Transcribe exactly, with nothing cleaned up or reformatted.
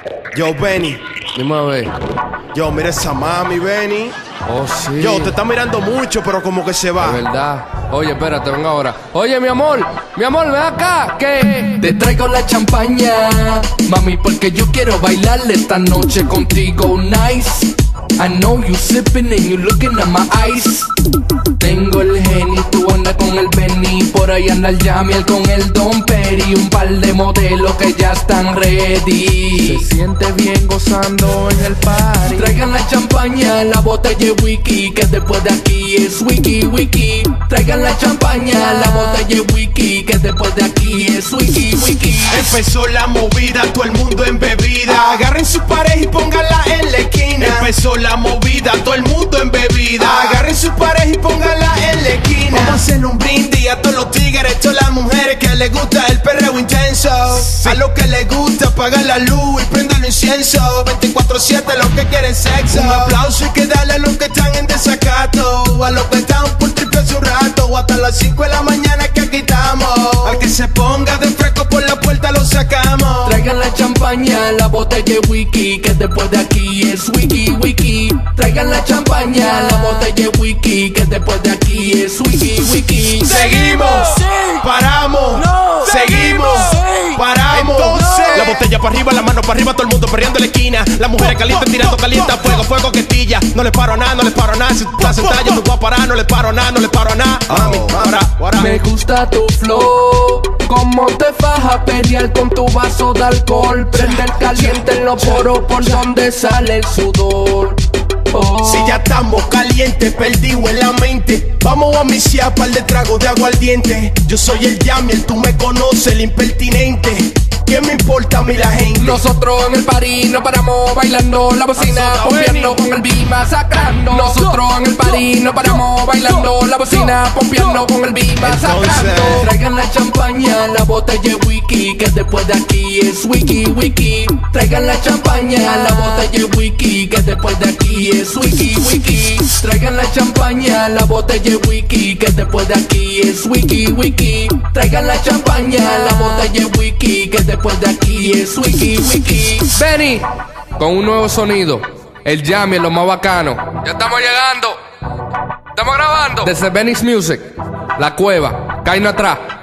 Yo, Benny. Dime a ver. Yo, mira esa mami, Benny. Oh, sí. Yo, te está mirando mucho, pero como que se va. De verdad. Oye, espérate, venga ahora. Oye, mi amor, mi amor, ven acá. ¿Qué? Te traigo la champaña, mami, porque yo quiero bailarle esta noche contigo, nice. I know you sipping and you looking at my eyes. Tengo el Henny, tú andas con el Benny. Por ahí anda el Yamiel con el Don Peri. Un par de modelos que ya están ready. Se siente bien gozando en el party. Traigan la champaña, la botella de whisky, que después de aquí es wiki, wiki. Traigan la champaña, la botella de whisky, que después de aquí es wiki, wiki. Empezó la movida, todo el mundo en bebida. Agarren su pareja y pónganla en la esquina. Empezó la movida, todo el mundo en bebida. Agarren su pareja y pónganla en la esquina. Vamos a hacer un brindis a todos los tigres, todas las mujeres que les gusta el perreo intenso. A los que les gusta apagar la luz y prendan el incienso. veinticuatro siete los que quieren sexo. Un aplauso y que darle a los que están en desacato. A los que están por triple hace un rato. O hasta las cinco de la mañana que aquí estamos. Al que se ponga de fresco por la puerta lo sacamos. Traigan la champaña, la botella de whisky, que después de aquí es wiki, wiki. Traigan la champaña, la botella de whisky, que después de aquí es wiki, wiki. Seguimos, paramos, seguimos, paramos. Entonces, la botella para arriba, la mano para arriba, todo el mundo perreando en la esquina. Las mujeres calientes tirando caliente a fuego, fuego que tilla. No les paro a nada, no les paro a nada. Si tú estás sentada yo me voy a parar, no les paro a nada, no les paro a nada. Mami, ahora, ahora. Me gusta tu flow, cómo te faja pelear con tu vaso de alcohol. Prender caliente en los poros por donde sale el sudor. Oh. Si ya estamos calientes, perdido en la mente, vamos a misiar par de tragos de aguardiente. Yo soy el Yamiel, tú me conoces, el impertinente. ¿Qué me importa a mí la gente? Nosotros en el party no paramos bailando, la bocina pompeando con el beat masacrando. Nosotros en el party no paramos bailando, la bocina pompeando con el beat masacrando. Traigan la champaña, la botella de whisky, que después de aquí es wiki, wiki. Traigan la champaña, la botella de whisky, que después de aquí es wiki, wiki. Traigan la champaña, la botella de whisky, que después de aquí es wiki, wiki. Traigan la champaña, la botella de whisky, que después de aquí es wiki, wiki. Benny, con un nuevo sonido. El Yamiel, lo más bacano. Ya estamos llegando. Estamos grabando. Desde Benny's Music. La Cueva. Caíno atrás.